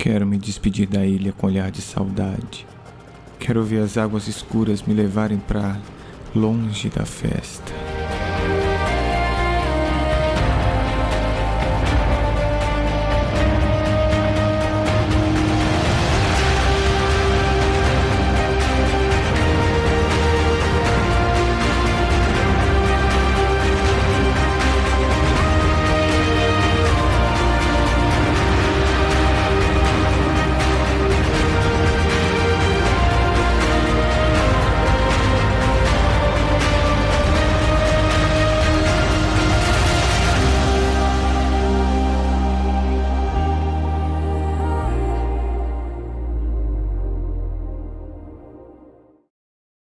Quero me despedir da ilha com olhar de saudade. Quero ver as águas escuras me levarem para longe da festa.